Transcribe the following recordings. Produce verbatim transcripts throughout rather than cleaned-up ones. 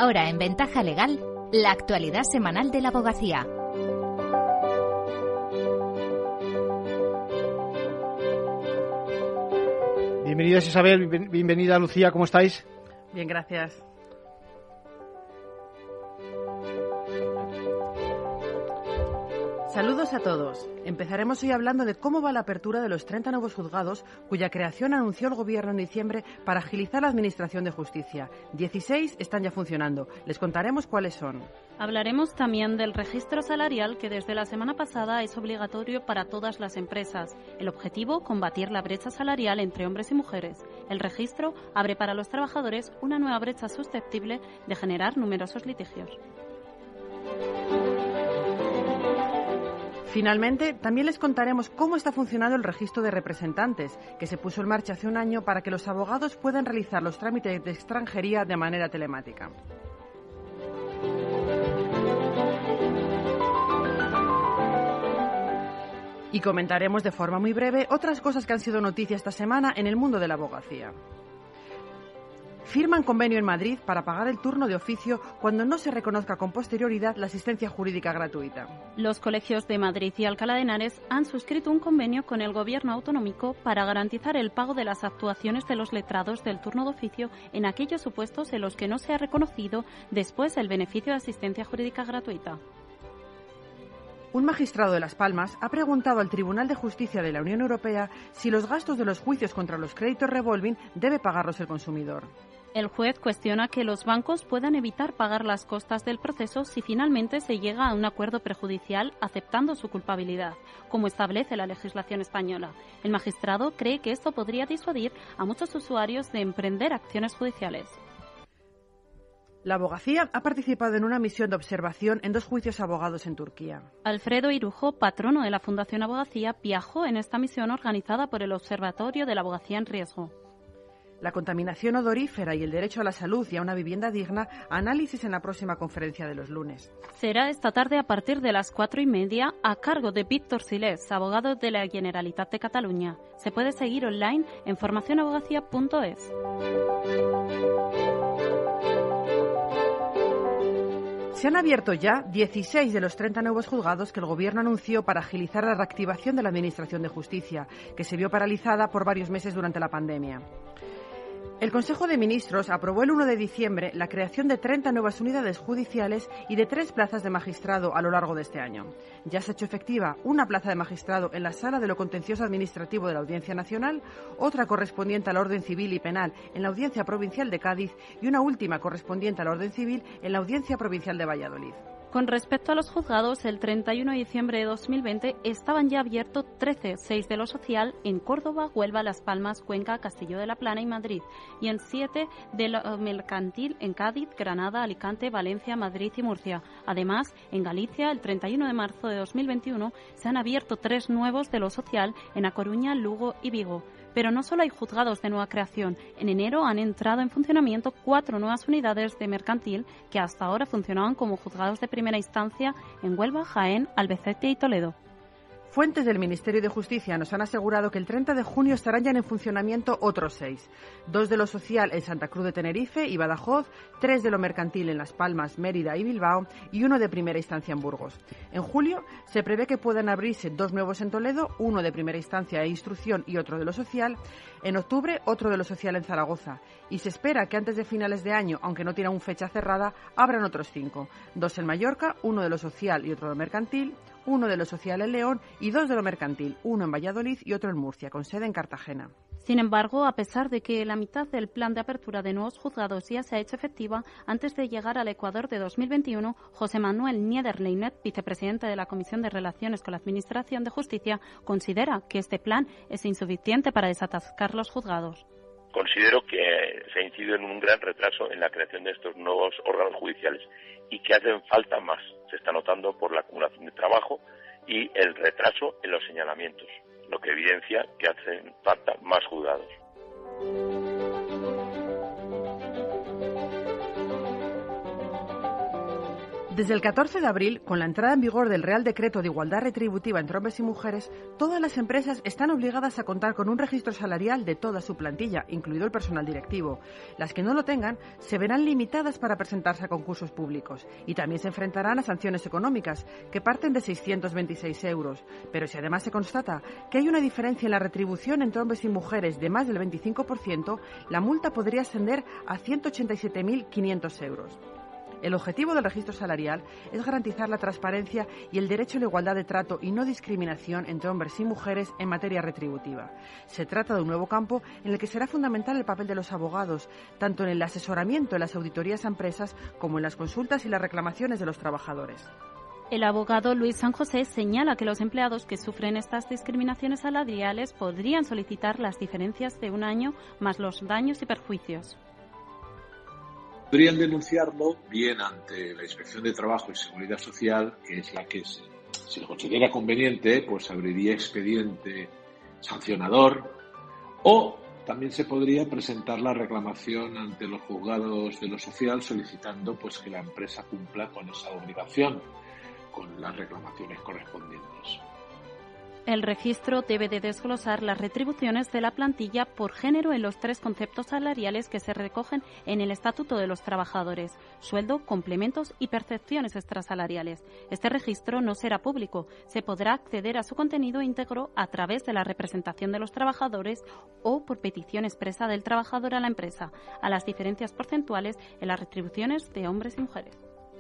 Ahora en Ventaja Legal, la actualidad semanal de la abogacía. Bienvenida Isabel, bienvenida Lucía, ¿cómo estáis? Bien, gracias. Saludos a todos. Empezaremos hoy hablando de cómo va la apertura de los treinta nuevos juzgados cuya creación anunció el Gobierno en diciembre para agilizar la Administración de Justicia. dieciséis están ya funcionando. Les contaremos cuáles son. Hablaremos también del registro salarial que desde la semana pasada es obligatorio para todas las empresas. El objetivo, combatir la brecha salarial entre hombres y mujeres. El registro abre para los trabajadores una nueva brecha susceptible de generar numerosos litigios. Finalmente, también les contaremos cómo está funcionando el registro de representantes, que se puso en marcha hace un año para que los abogados puedan realizar los trámites de extranjería de manera telemática. Y comentaremos de forma muy breve otras cosas que han sido noticia esta semana en el mundo de la abogacía. Firman convenio en Madrid para pagar el turno de oficio cuando no se reconozca con posterioridad la asistencia jurídica gratuita. Los colegios de Madrid y Alcalá de Henares han suscrito un convenio con el Gobierno autonómico para garantizar el pago de las actuaciones de los letrados del turno de oficio en aquellos supuestos en los que no se ha reconocido después el beneficio de asistencia jurídica gratuita. Un magistrado de Las Palmas ha preguntado al Tribunal de Justicia de la Unión Europea si los gastos de los juicios contra los créditos revolving debe pagarlos el consumidor. El juez cuestiona que los bancos puedan evitar pagar las costas del proceso si finalmente se llega a un acuerdo prejudicial aceptando su culpabilidad, como establece la legislación española. El magistrado cree que esto podría disuadir a muchos usuarios de emprender acciones judiciales. La abogacía ha participado en una misión de observación en dos juicios abogados en Turquía. Alfredo Irujo, patrono de la Fundación Abogacía, viajó en esta misión organizada por el Observatorio de la Abogacía en Riesgo. La contaminación odorífera y el derecho a la salud y a una vivienda digna, análisis en la próxima conferencia de los lunes. Será esta tarde a partir de las cuatro y media a cargo de Víctor Silés, abogado de la Generalitat de Cataluña. Se puede seguir online en formación abogacía punto es. Se han abierto ya dieciséis de los treinta nuevos juzgados que el Gobierno anunció para agilizar la reactivación de la Administración de Justicia, que se vio paralizada por varios meses durante la pandemia. El Consejo de Ministros aprobó el uno de diciembre la creación de treinta nuevas unidades judiciales y de tres plazas de magistrado a lo largo de este año. Ya se ha hecho efectiva una plaza de magistrado en la Sala de lo Contencioso Administrativo de la Audiencia Nacional, otra correspondiente al orden civil y penal en la Audiencia Provincial de Cádiz y una última correspondiente al orden civil en la Audiencia Provincial de Valladolid. Con respecto a los juzgados, el treinta y uno de diciembre de dos mil veinte estaban ya abiertos trece, seis de lo social en Córdoba, Huelva, Las Palmas, Cuenca, Castillo de la Plana y Madrid, y en siete de lo mercantil en Cádiz, Granada, Alicante, Valencia, Madrid y Murcia. Además, en Galicia, el treinta y uno de marzo de dos mil veintiuno, se han abierto tres nuevos de lo social en A Coruña, Lugo y Vigo. Pero no solo hay juzgados de nueva creación. En enero han entrado en funcionamiento cuatro nuevas unidades de mercantil que hasta ahora funcionaban como juzgados de primera instancia en Huelva, Jaén, Albacete y Toledo. Fuentes del Ministerio de Justicia nos han asegurado que el treinta de junio estarán ya en funcionamiento otros seis. Dos de lo social en Santa Cruz de Tenerife y Badajoz, tres de lo mercantil en Las Palmas, Mérida y Bilbao y uno de primera instancia en Burgos. En julio se prevé que puedan abrirse dos nuevos en Toledo, uno de primera instancia e instrucción y otro de lo social. En octubre, otro de lo social en Zaragoza. Y se espera que antes de finales de año, aunque no tiene aún fecha cerrada, abran otros cinco. Dos en Mallorca, uno de lo social y otro de lo mercantil, uno de lo social en León y dos de lo mercantil, uno en Valladolid y otro en Murcia, con sede en Cartagena. Sin embargo, a pesar de que la mitad del plan de apertura de nuevos juzgados ya se ha hecho efectiva, antes de llegar al Ecuador de dos mil veintiuno, José Manuel Niederleinert, vicepresidente de la Comisión de Relaciones con la Administración de Justicia, considera que este plan es insuficiente para desatascar los juzgados. Considero que se ha incidido en un gran retraso en la creación de estos nuevos órganos judiciales y que hacen falta más. Se está notando por la acumulación de trabajo y el retraso en los señalamientos, lo que evidencia que hacen falta más juzgados. Desde el catorce de abril, con la entrada en vigor del Real Decreto de Igualdad Retributiva entre hombres y mujeres, todas las empresas están obligadas a contar con un registro salarial de toda su plantilla, incluido el personal directivo. Las que no lo tengan se verán limitadas para presentarse a concursos públicos y también se enfrentarán a sanciones económicas, que parten de seiscientos veintiséis euros. Pero si además se constata que hay una diferencia en la retribución entre hombres y mujeres de más del veinticinco por ciento, la multa podría ascender a ciento ochenta y siete mil quinientos euros. El objetivo del registro salarial es garantizar la transparencia y el derecho a la igualdad de trato y no discriminación entre hombres y mujeres en materia retributiva. Se trata de un nuevo campo en el que será fundamental el papel de los abogados, tanto en el asesoramiento en las auditorías a empresas como en las consultas y las reclamaciones de los trabajadores. El abogado Luis San José señala que los empleados que sufren estas discriminaciones salariales podrían solicitar las diferencias de un año más los daños y perjuicios. Podrían denunciarlo bien ante la Inspección de Trabajo y Seguridad Social, que es la que, se, si lo considera conveniente, pues abriría expediente sancionador, o también se podría presentar la reclamación ante los juzgados de lo social solicitando pues que la empresa cumpla con esa obligación, con las reclamaciones correspondientes. El registro debe de desglosar las retribuciones de la plantilla por género en los tres conceptos salariales que se recogen en el Estatuto de los Trabajadores: sueldo, complementos y percepciones extrasalariales. Este registro no será público. Se podrá acceder a su contenido íntegro a través de la representación de los trabajadores o por petición expresa del trabajador a la empresa, a las diferencias porcentuales en las retribuciones de hombres y mujeres.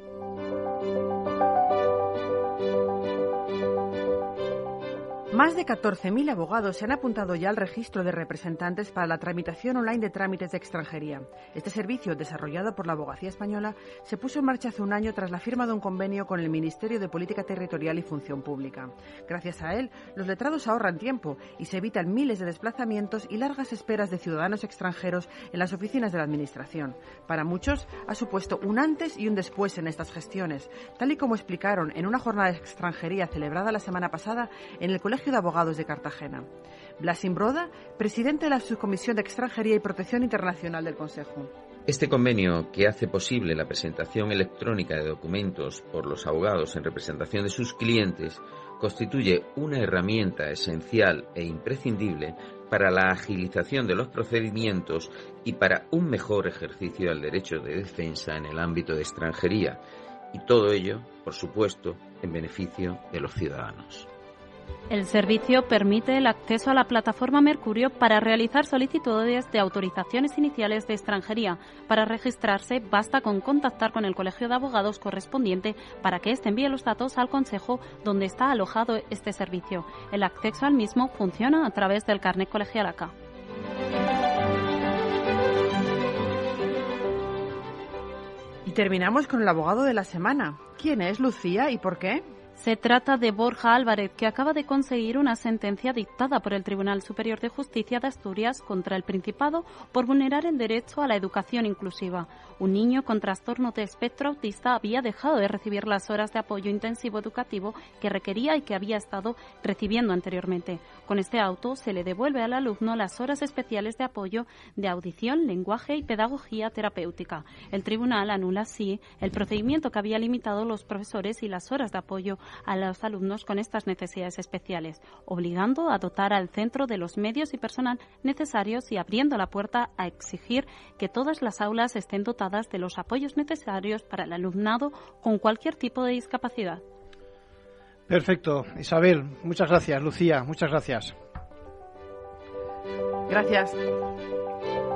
Más de catorce mil abogados se han apuntado ya al registro de representantes para la tramitación online de trámites de extranjería. Este servicio, desarrollado por la Abogacía Española, se puso en marcha hace un año tras la firma de un convenio con el Ministerio de Política Territorial y Función Pública. Gracias a él, los letrados ahorran tiempo y se evitan miles de desplazamientos y largas esperas de ciudadanos extranjeros en las oficinas de la Administración. Para muchos, ha supuesto un antes y un después en estas gestiones, tal y como explicaron en una jornada de extranjería celebrada la semana pasada en el Colegio de Abogados de Cartagena. Blas Imbroda, presidente de la Subcomisión de Extranjería y Protección Internacional del Consejo. Este convenio, que hace posible la presentación electrónica de documentos por los abogados en representación de sus clientes, constituye una herramienta esencial e imprescindible para la agilización de los procedimientos y para un mejor ejercicio del derecho de defensa en el ámbito de extranjería, y todo ello, por supuesto, en beneficio de los ciudadanos. El servicio permite el acceso a la plataforma Mercurio para realizar solicitudes de autorizaciones iniciales de extranjería. Para registrarse basta con contactar con el Colegio de Abogados correspondiente para que éste envíe los datos al Consejo donde está alojado este servicio. El acceso al mismo funciona a través del carnet colegial A C A. Y terminamos con el abogado de la semana. ¿Quién es Lucía y por qué? Se trata de Borja Álvarez, que acaba de conseguir una sentencia dictada por el Tribunal Superior de Justicia de Asturias contra el Principado por vulnerar el derecho a la educación inclusiva. Un niño con trastorno de espectro autista había dejado de recibir las horas de apoyo intensivo educativo que requería y que había estado recibiendo anteriormente. Con este auto se le devuelve al alumno las horas especiales de apoyo de audición, lenguaje y pedagogía terapéutica. El tribunal anula así el procedimiento que había limitado los profesores y las horas de apoyo a los alumnos con estas necesidades especiales, obligando a dotar al centro de los medios y personal necesarios y abriendo la puerta a exigir que todas las aulas estén dotadas de los apoyos necesarios para el alumnado con cualquier tipo de discapacidad. Perfecto. Isabel, muchas gracias. Lucía, muchas gracias. Gracias.